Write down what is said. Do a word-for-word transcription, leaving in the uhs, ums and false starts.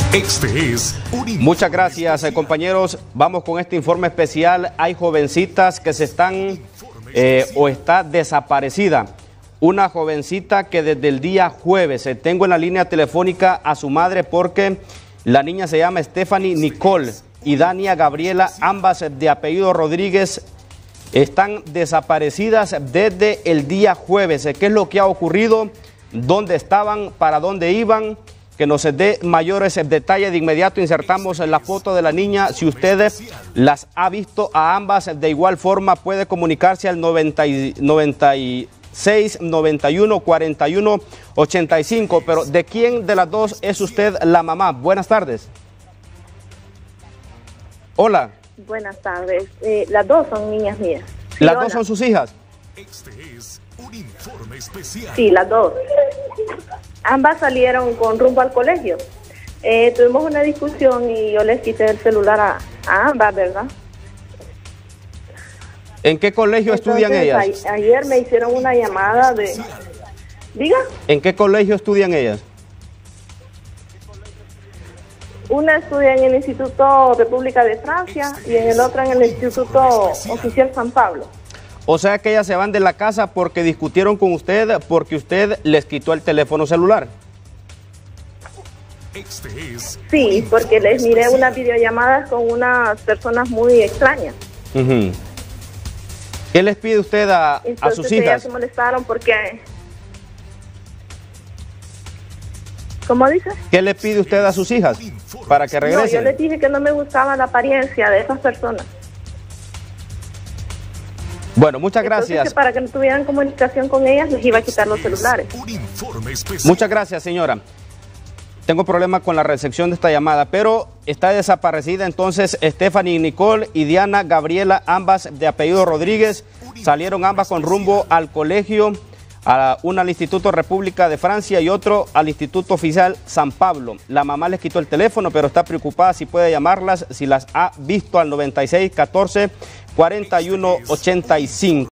Este es un Muchas gracias, eh, compañeros. Vamos con este informe especial. Hay jovencitas que se están eh, o está desaparecida. Una jovencita que desde el día jueves eh, tengo en la línea telefónica a su madre porque la niña se llama Stephanie Nicole y Dania Gabriela, ambas de apellido Rodríguez, están desaparecidas desde el día jueves. ¿Qué es lo que ha ocurrido? ¿Dónde estaban? ¿Para dónde iban? Que nos dé mayores detalles. De inmediato insertamos la foto de la niña. Si usted las ha visto a ambas de igual forma, puede comunicarse al noventa y seis, noventa y uno, cuarenta y uno, ochenta y cinco. Pero ¿de quién de las dos es usted la mamá? Buenas tardes. Hola. Buenas tardes. Eh, las dos son niñas mías. Sí, ¿Las hola. dos son sus hijas? Este es un informe especial. Sí, las dos. Ambas salieron con rumbo al colegio. Eh, tuvimos una discusión y yo les quité el celular a, a ambas, ¿verdad? ¿En qué colegio Entonces, estudian ellas? A, ayer me hicieron una llamada de... ¿Diga? ¿En qué colegio estudian ellas? Una estudia en el Instituto República de Francia y en el otro en el Instituto Oficial San Pablo. O sea que ellas se van de la casa porque discutieron con usted, porque usted les quitó el teléfono celular. Este es Sí, porque les miré unas videollamadas con unas personas muy extrañas. Uh-huh. ¿Qué les pide usted a, a Entonces sus ellas hijas? se molestaron porque... ¿Cómo dice? ¿Qué le pide usted a sus hijas para que No, regresen? yo les dije que no me gustaba la apariencia de esas personas. Bueno, muchas Entonces, gracias. que para que no tuvieran comunicación con ellas, les iba a quitar los celulares. un informe especial. Muchas gracias, señora. Tengo problema con la recepción de esta llamada, pero está desaparecida entonces Stephanie Nicole y Diana Gabriela, ambas de apellido Rodríguez. Salieron ambas con rumbo al colegio, a una al Instituto República de Francia y otro al Instituto Oficial San Pablo. La mamá les quitó el teléfono, pero está preocupada si puede llamarlas, si las ha visto al noventa y seis, catorce, cuarenta y uno, ochenta y cinco.